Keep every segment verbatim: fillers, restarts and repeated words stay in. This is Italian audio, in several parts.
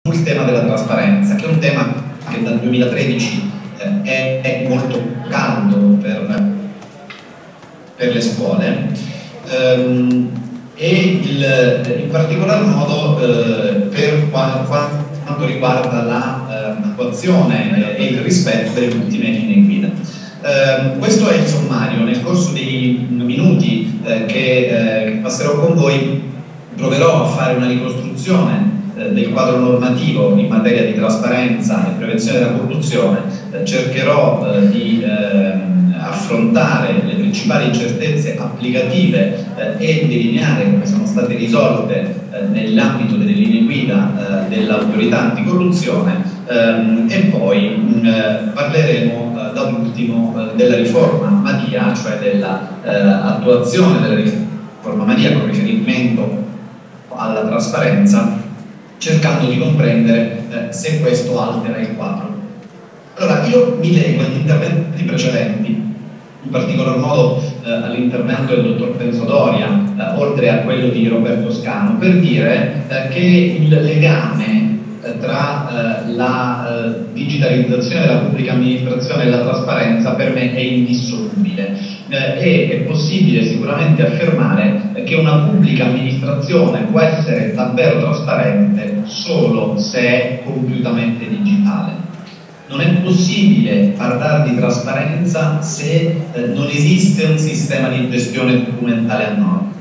sul tema della trasparenza, che è un tema che dal duemilatredici eh, è, è molto caldo per, per le scuole, ehm, e il, in particolar modo eh, per qua, qua, quanto riguarda l'attuazione eh, e il rispetto delle ultime linee guida. Eh, questo è il sommario. Nel corso dei minuti eh, che, eh, che passerò con voi proverò a fare una ricostruzione eh, del quadro normativo in materia di trasparenza e prevenzione della corruzione. Eh, cercherò eh, di eh, affrontare le principali incertezze applicative eh, e delineare come sono state risolte eh, nell'ambito delle linee guida eh, dell'autorità anticorruzione, ehm, e poi mh, parleremo eh, da ultimo eh, della riforma Madia, cioè dell'attuazione eh, della riforma Madia con riferimento alla trasparenza, cercando di comprendere eh, se questo altera il quadro. Allora, io mi lego agli interventi precedenti, in particolar modo eh, all'intervento del dottor Pensodoria, eh, oltre a quello di Roberto Scano, per dire eh, che il legame eh, tra eh, la eh, digitalizzazione della pubblica amministrazione e la trasparenza per me è indissolubile. Eh, e è possibile sicuramente affermare eh, che una pubblica amministrazione può essere davvero trasparente solo se è compiutamente digitale. Non è possibile parlare di trasparenza se eh, non esiste un sistema di gestione documentale a norma.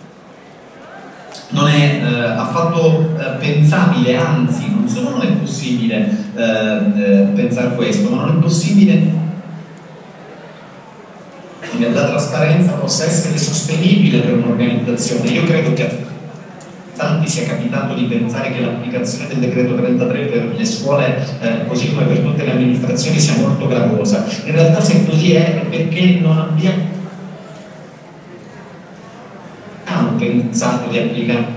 Non è eh, affatto eh, pensabile, anzi, non solo non è possibile eh, eh, pensare questo, ma non è possibile che la trasparenza possa essere sostenibile per un'organizzazione. Io credo che a tanti sia capitato di pensare che l'applicazione del decreto trentatré per le scuole, eh, così come per tutte le amministrazioni, sia molto gravosa. In realtà, se così è, è perché non abbiamo pensato di applicare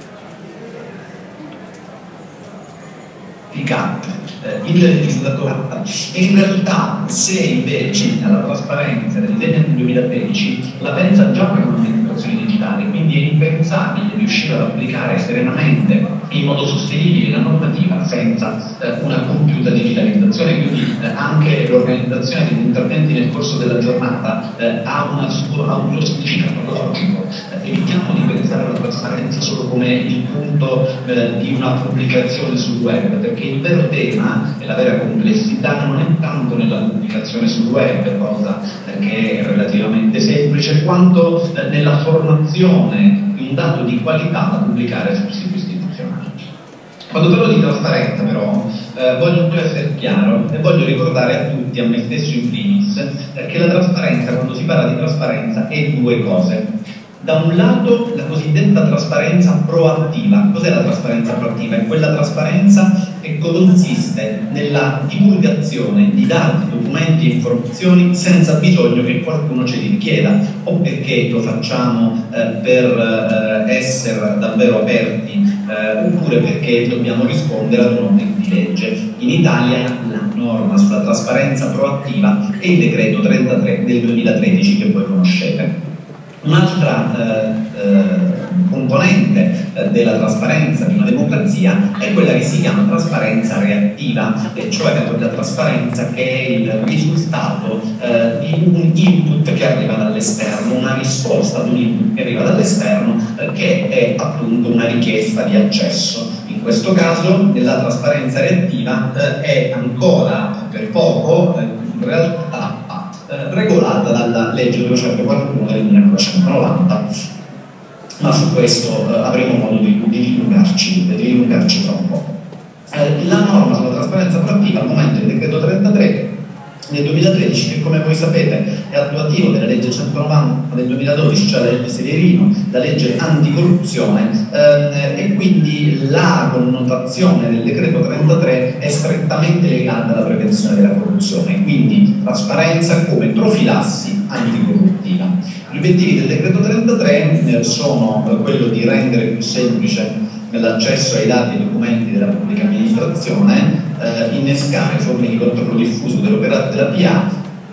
il legislatore. E in realtà, se invece alla trasparenza del del duemilatredici la pensa già per un'amministrazione digitale, quindi è impensabile riuscire ad applicare serenamente in modo sostenibile la normativa senza eh, una compiuta digitalizzazione, quindi eh, anche l'organizzazione degli interventi nel corso della giornata eh, ha, una, ha un suo significato logico. Eh, evitiamo di pensare alla trasparenza solo come il punto eh, di una pubblicazione sul web, perché il vero tema e la vera complessità non è tanto nella pubblicazione sul web, cosa eh, che è relativamente semplice, quanto eh, nella formazione di un dato di qualità da pubblicare sul sito istituzionale. Quando parlo di trasparenza, però, eh, voglio essere chiaro e voglio ricordare a tutti, a me stesso in primis, eh, che la trasparenza, quando si parla di trasparenza, è due cose. Da un lato la cosiddetta trasparenza proattiva. Cos'è la trasparenza proattiva? È quella trasparenza che consiste nella divulgazione di dati, documenti e informazioni senza bisogno che qualcuno ce li richieda, o perché lo facciamo eh, per eh, essere davvero aperti, eh, oppure perché dobbiamo rispondere ad un ordine di legge. In Italia la norma sulla trasparenza proattiva è il decreto trentatré del duemilatredici che voi conoscete. Un'altra eh, eh, componente eh, della trasparenza di una democrazia è quella che si chiama trasparenza reattiva, e cioè quella trasparenza che è il risultato eh, di un input che arriva dall'esterno, una risposta ad un input che arriva dall'esterno, eh, che è appunto una richiesta di accesso. In questo caso, nella trasparenza reattiva eh, è ancora per poco, eh, in realtà, regolata dalla legge duecentoquarantuno del millenovecentonovanta, ma su questo eh, avremo modo di, di, dilungarci, di dilungarci tra un po'. Eh, la norma sulla trasparenza proattiva al momento del decreto trentatré del duemilatredici, che come voi sapete è attuativo della legge centonovanta del duemiladodici, cioè la legge Severino, la legge anticorruzione, eh, e quindi la connotazione del decreto trentatré è strettamente legata alla prevenzione della corruzione, quindi trasparenza come profilassi anticorruttiva. Gli obiettivi del decreto trentatré eh, sono eh, quello di rendere più semplice l'accesso ai dati e ai documenti della pubblica amministrazione, eh, innescare forme di controllo diffuso dell'operato della P A e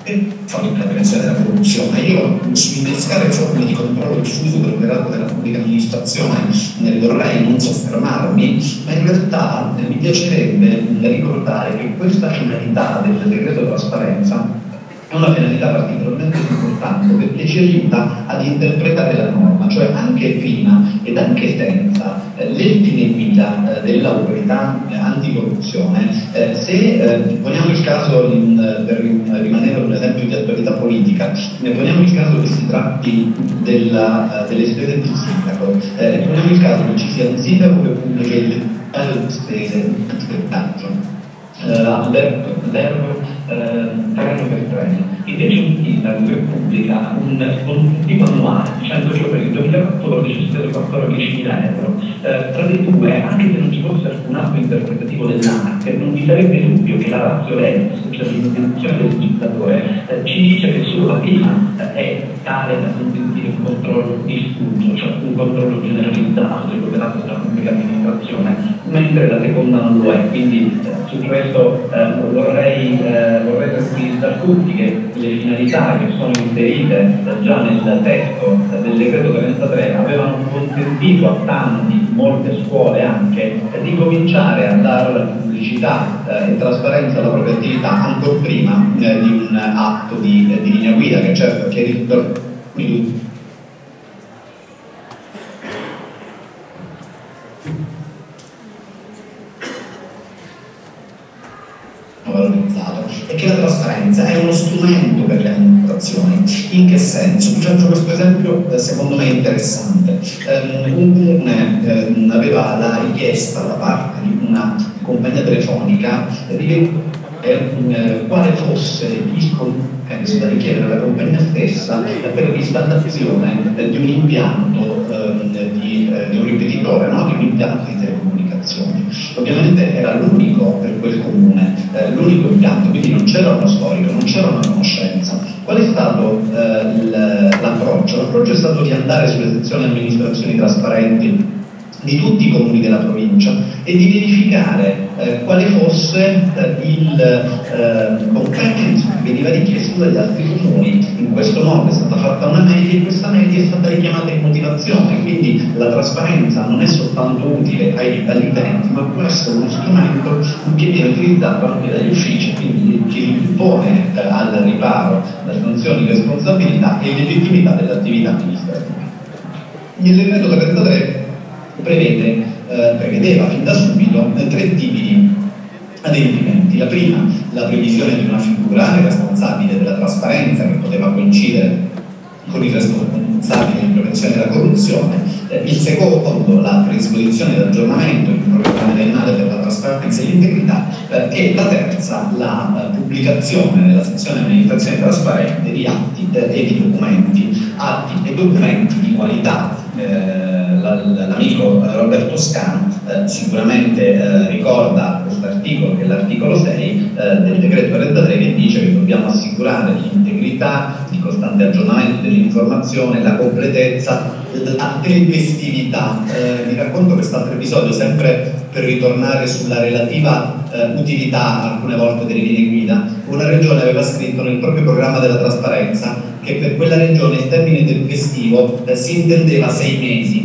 fuori la prevenzione della corruzione. Io sull'innescare forme di controllo diffuso dell'operato della pubblica amministrazione ne vorrei non soffermarmi, ma in realtà eh, mi piacerebbe ricordare che questa finalità del decreto trasparenza è una finalità particolarmente importante perché ci aiuta ad interpretare la norma, cioè anche prima ed anche senza eh, le linee guida eh, dell'autorità eh, anticorruzione, eh, se eh, poniamo il caso, in, per rimanere un esempio di attualità politica, ne poniamo il caso che si tratti della, uh, delle spese del sindaco, eh, poniamo il caso che ci sia un sindaco che pubblica il taglio di spese di spettaggio. Uh, l'erro terreno per terreno, invece un sindaco che pubblica un consuntivo annuale di cento euro per il duemilaquattordici spese quattordicimila euro. Uh, tra le due, anche se non ci fosse alcun atto interpretativo dell'A N A C, non vi sarebbe dubbio che la ratio legis, cioè l'intenzione del legislatore, uh, ci dice che solo la prima uh, è tale da consentire un controllo diffuso, cioè un controllo generalizzato dell'operato della pubblica amministrazione, mentre la seconda non lo è. Quindi uh, su questo uh, vorrei, uh, vorrei tranquillizzare tutti che le finalità che sono inserite uh, già nel testo uh, del decreto trentatré avevano consentito a tanti, molte scuole anche, uh, di cominciare a dare pubblicità uh, e trasparenza alla propria attività ancora prima uh, di un atto di, uh, di linea guida, che certo chiede valorizzato, e che la trasparenza è uno strumento per le amministrazioni. In che senso? Faccio questo esempio eh, secondo me interessante. Um, un comune eh, aveva la richiesta da parte di una compagnia telefonica di eh, quale fosse il compenso da richiedere alla compagnia stessa per l'installazione eh, di un impianto eh, di, eh, di un ripetitore, no? Di un impianto di telecomunicazione. Ovviamente era l'unico per quel comune, eh, l'unico impianto, quindi non c'era uno storico, non c'era una conoscenza. Qual è stato eh, l'approccio? L'approccio è stato di andare sulle sezioni amministrazioni trasparenti di tutti i comuni della provincia e di verificare eh, quale fosse eh, il eh, compenso che veniva richiesto dagli altri comuni. In questo modo è stata fatta una media e questa media è stata richiamata in motivazione, quindi la trasparenza non è soltanto utile ai, agli utenti, ma può essere uno strumento che viene utilizzato anche dagli uffici, quindi che impone eh, al riparo da sanzioni di responsabilità e legittimità dell'attività amministrativa. Il decreto trentatré prevede, eh, prevedeva fin da subito eh, tre tipi di adempimenti. La prima, la previsione di una figura responsabile della trasparenza che poteva coincidere con il responsabile di prevenzione della corruzione. Eh, il secondo, la predisposizione dell'aggiornamento di un programma triennale per la trasparenza e l'integrità. Eh, e la terza, la eh, pubblicazione nella sezione amministrazione trasparente di atti eh, e di documenti, atti e documenti di qualità. Eh, L'amico Roberto Scano eh, sicuramente eh, ricorda questo articolo, che è l'articolo sei eh, del decreto trentatré, che dice che dobbiamo assicurare l'integrità, il costante aggiornamento dell'informazione, la completezza, la tempestività. Eh, vi racconto quest'altro episodio sempre per ritornare sulla relativa eh, utilità alcune volte delle linee guida. Una regione aveva scritto nel proprio programma della trasparenza che per quella regione il termine tempestivo eh, si intendeva sei mesi.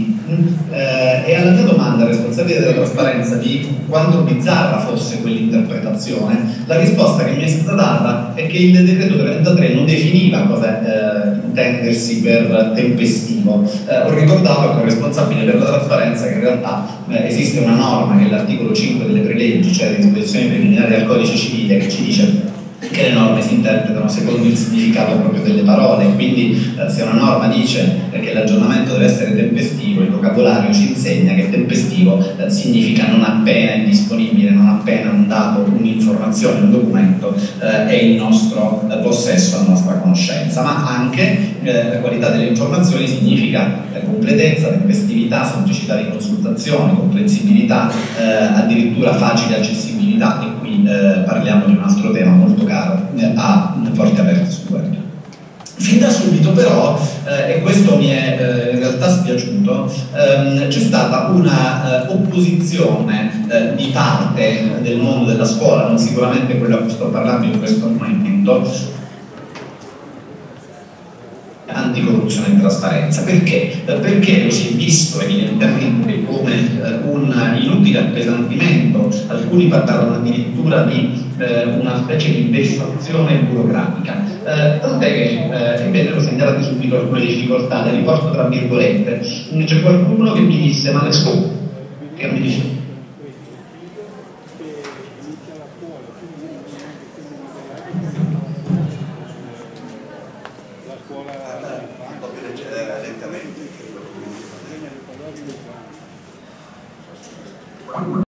Eh, e alla mia domanda al responsabile della trasparenza di quanto bizzarra fosse quell'interpretazione, la risposta che mi è stata data è che il decreto trentatré non definiva cosa eh, intendersi per tempestivo. Eh, ho ricordato al responsabile per la trasparenza che in realtà eh, esiste una norma, che è l'articolo cinque delle preleggi, cioè le disposizioni preliminari al codice civile, che ci dice che le norme si interpretano secondo il significato proprio delle parole. Quindi eh, se una norma dice eh, che l'aggiornamento deve essere tempestivo, il vocabolario ci insegna che tempestivo eh, significa non appena è disponibile, non appena un dato, un'informazione, un documento eh, è in nostro eh, possesso, a nostra conoscenza. Ma anche eh, la qualità delle informazioni significa eh, completezza, tempestività, semplicità di consultazione, comprensibilità, eh, addirittura facile accessibilità. E qui eh, parliamo di un altro tema molto caro eh, a Porte Aperte su Web. Fin da subito però, eh, e questo mi è eh, in realtà spiaciuto, ehm, c'è stata una eh, opposizione eh, di parte del mondo della scuola, non sicuramente quello a cui sto parlando in questo momento, anticorruzione e trasparenza. Perché? Eh, perché lo si è visto evidentemente come eh, un inutile appesantimento, alcuni parlarono addirittura di eh, una specie di vessazione burocratica, eh, tant'è che eh, invece ho segnalato subito alcune difficoltà, le riporto tra virgolette. C'è qualcuno che mi disse, ma le scuole, che mi dice la scuola un po' più lentamente.